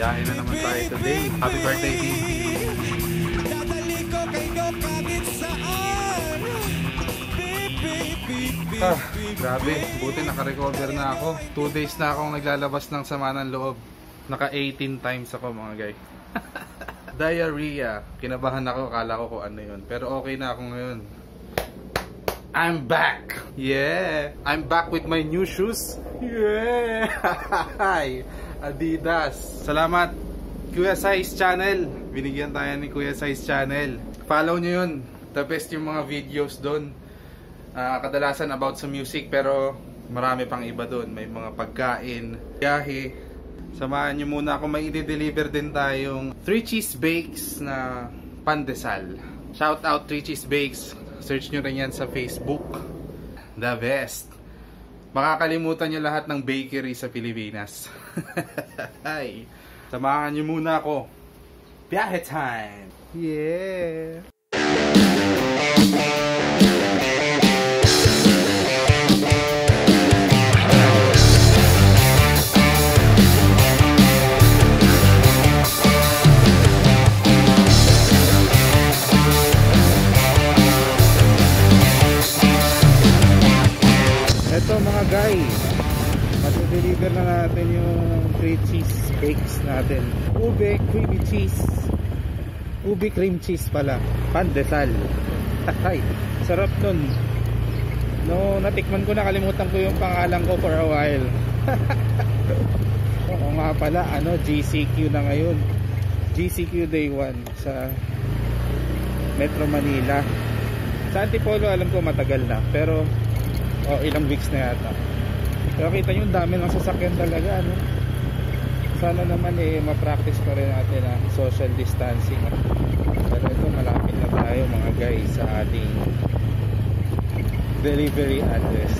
Biyahe na naman tayo today. Happy birthday, Vivi! Grabe, buti naka-recover na ako. 2 days na akong naglalabas ng sama ng loob. Naka 18 times ako mga guys. Diarrhea. Kinabahan ako, akala ko kung ano yun. Pero okay na ako ngayon. I'm back! Yeah! I'm back with my new shoes. Yeah! Adidas. Salamat Kuya Size Channel. Binigyan tayo ni Kuya Size Channel. Follow nyo yun. The best yung mga videos doon. Kadalasan about sa music, pero marami pang iba doon. May mga pagkain, biyahe. Samahan nyo muna ako. May i-deliver din tayong 3 cheese bakes na pandesal. Shout out 3 cheese bakes. Search nyo rin yan sa Facebook. The best. Makakalimutan nyo lahat ng bakery sa Pilipinas. Samahan nyo muna ako. Biyahe time! Yeah! Ito mga guys, mag-deliver na natin yung 3 cheese bakes natin. Ube creamy cheese. Ube cream cheese pala. Pandesal. Ay, sarap nun. No, natikman ko, nakalimutan ko yung pangalan ko for a while. Oo nga pala, GCQ na ngayon. GCQ Day 1 sa Metro Manila. Sa Antipolo alam ko matagal na, pero ilang weeks na yata. Pero kita nyo, dami ng sasakyan talaga, Sana naman ma-practice pa rin natin social distancing. Pero ito, malapit na tayo mga guys sa ating delivery address.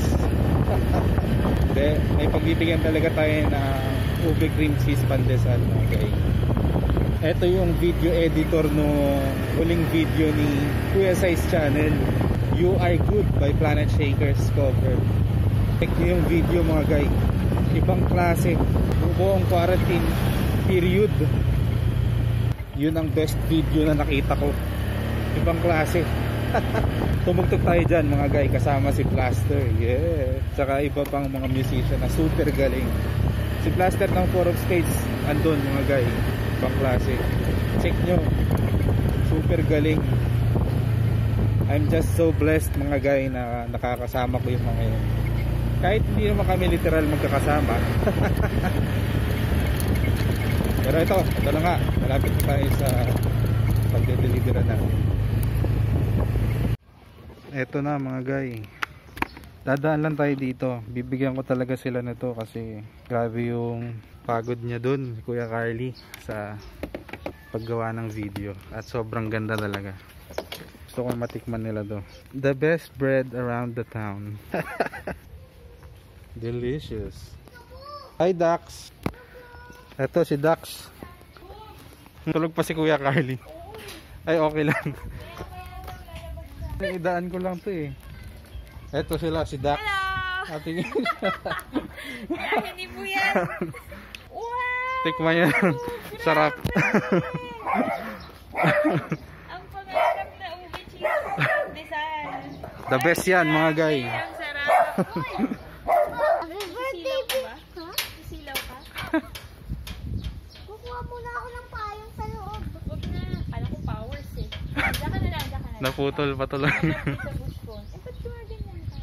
May pagbibigyan talaga tayo na ube cream cheese pandesal mga guys. Ito yung video editor no huling video ni Kuya Size Channel, You Are Good by Planet Shakers cover. Check nyo yung video mga guys. Ibang klase. Buong quarantine period. Yun ang best video na nakita ko. Ibang klase. Tumugtog tayo dyan mga guys, kasama si Plaster. Yeah. Tsaka iba pang mga musician na super galing. Si Plaster ng Forum Stage andun mga guys. Ibang klase. Check nyo. Super galing. I'm just so blessed mga guys na nakakasama ko yung mga yun. Kahit hindi naman kami literal magkakasama. Pero ito na nga, malapit na tayo sa pagde-deliver na. Ito na mga guys, dadaan lang tayo dito. Bibigyan ko talaga sila nito kasi grabe yung pagod niya dun, Kuya Carly, sa paggawa ng video. At sobrang ganda talaga. Gusto ko matikman nila to. The best bread around the town. Delicious. Hi Dax. Ito si Dax. Tulog pa si Kuya Carly. Ay okay lang. Idaan ko lang to eh. Ito sila si Dax. Hello. Ating hindi po yan. Wow. Tikman yan. Sarap. Ang pangarap na ube cheese pandesal. The best yan mga guys. Ang sarap. Sisilaw ka ba? Sisilaw ka? Kukuha muna ako ng payong sa loob. Huwag na. Kala ko powers eh. Diyan ka na lang, diyan ka na lang. Naputol pa tuloy. Sa bush ko. Eh, ba't gumaganyan ka?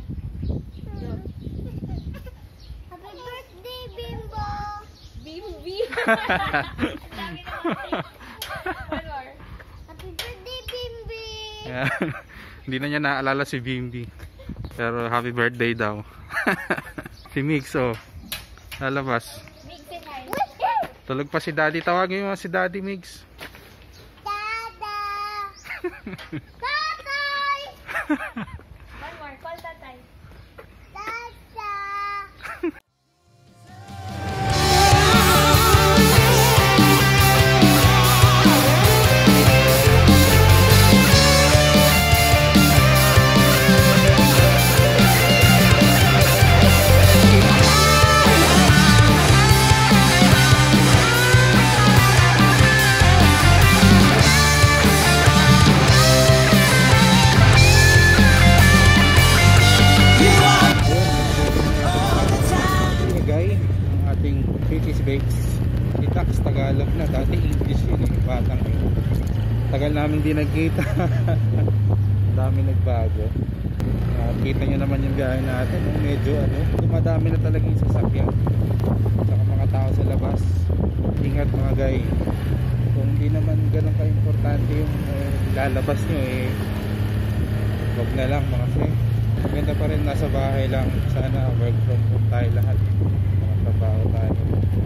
Happy birthday, Bimbo! Bimbi! Ang dami naman. One more. Happy birthday, Bimbi! Yeah. Hindi na niya naalala si Bimbi. Pero happy birthday daw. Si Mix lalabas. Mix and hi. Tulog pa si Daddy. Tawagin mo si Daddy Mix. Dada! Tatay! One more. Call tatay. Dada! namin di nagkita. Dami nagbago. Kita nyo naman yung biyahe natin, medyo dumadami na talaga yung sasakyan saka mga tao sa labas. Ingat mga guy, kung hindi naman ganun ka-importante yung lalabas nyo, wag na lang mga kasi maganda pa rin nasa bahay lang. Sana work from home tayo lahat, mga trabaho tayo.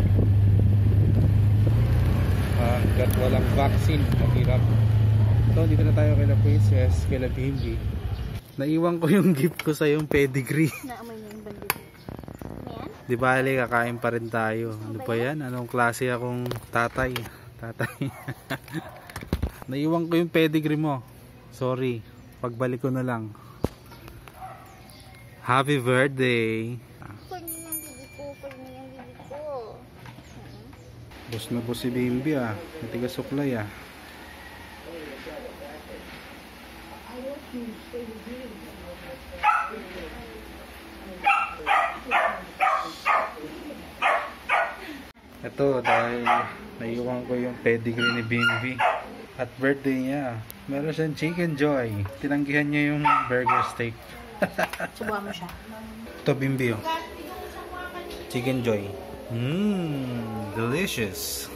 Hanggat walang vaccine, mahirap. So dito na tayo kay La Princess, kay La Bimbi. Naiwan ko yung gift ko sa yung pedigree. Naamoy niya yung bandit. Ayan? Di bali, kakain pa rin tayo. Ano pa yan? Anong klase akong tatay? Tatay. Naiwan ko yung pedigree mo. Sorry. Pagbalik ko na lang. Happy birthday. Pag niya yung bibig ko, pag niya yung bibig ko. Bus na bus si Bimbi ah. Matigas suklay ah. Ito dahil naiwan ko yung pedigree ni Bimbi at birthday niya. Meron siyang Chicken Joy. Tinanggihan niya yung burger steak. Subuhan mo siya. Ito Bimbi oh. Chicken Joy. Delicious.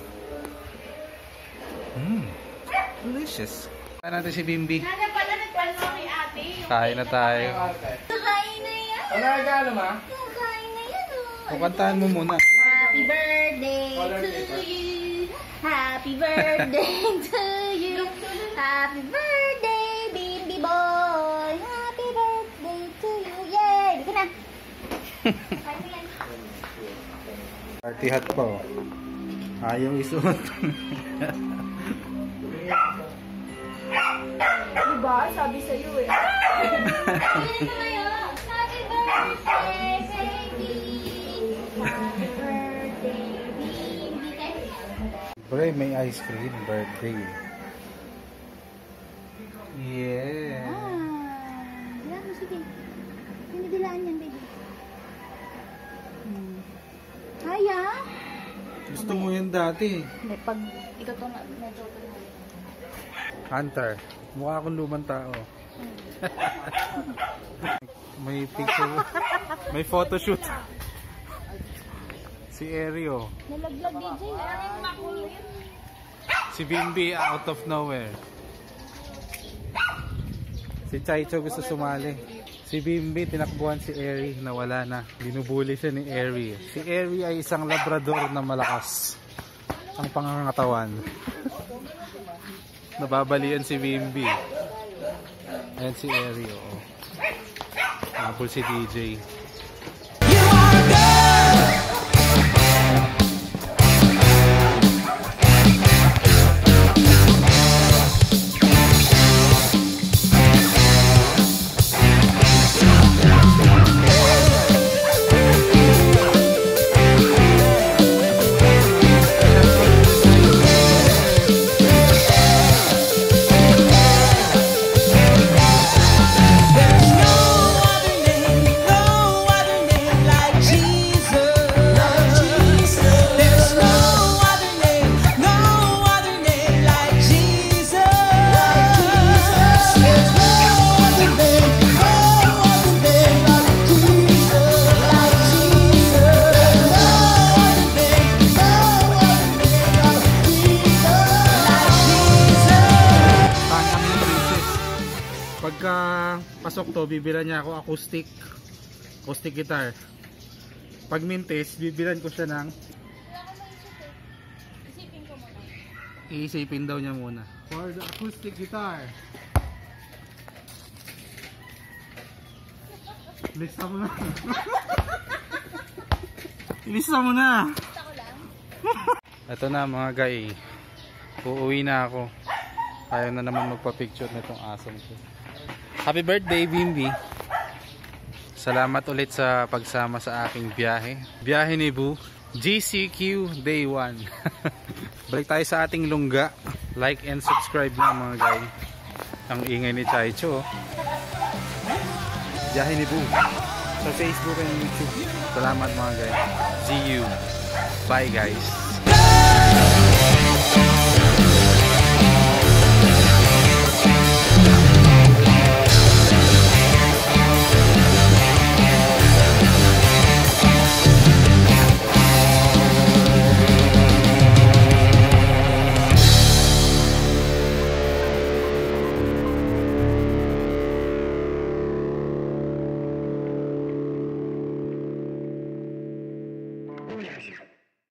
Delicious. Kain natin si Bimbi. Nana pala nagpano kay ate. Kain na tayo. Kain na yan. Ano regalo ma? Kain na yan oh. Kukantahan mo muna. Happy birthday to you. Happy birthday to you. Happy birthday, Bimbi boy. Happy birthday to you. Yay! Dito na. Party hat pa oh. Ayaw isuot. Diba? Sabi sa'yo eh. Happy birthday, baby. Happy birthday, Bimbi. Pre, may ice cream. Birthday. Yeah. Dilaan mo, sige. Hindi dilaan yan, baby. Kaya? Gusto mo yan dati. Hindi, pag ikaw to na, medyo to na. Hunter, mukha akong lumang tao. May picture. May photoshoot. Si Erio. Nalaglag DJ. Si Bimbi out of nowhere. Si Chaicho gusto sumali. Si Bimbi tinakbuhan si Eri na wala na. Binubuli siya ni Eri. Si Eri ay isang labrador na malakas ang pangangatawan. Nababalian si Bimbi. Ayan si Eri. Oo. Napol si DJ. Pagka pasok to, bibila niya ako acoustic guitar. Pag mintes, bibilan ko siya ng Isipin ko muna. iisipin daw niya muna. For the acoustic guitar. Lista mo na. Lista mo na. Basta ko lang. Ito na mga guy. Uuwi na ako. Ayaw na naman magpa-picture nitong asong ko. Happy birthday, Bimbi. Salamat ulit sa pagsama sa aking biyahe. Biyahe ni Boo. GCQ Day 1. Balik tayo sa ating lungga. Like and subscribe na mga guy. Ang ingay ni Chaicho. Biyahe ni Boo. Sa Facebook and YouTube. Salamat mga guy. See you. Bye guys.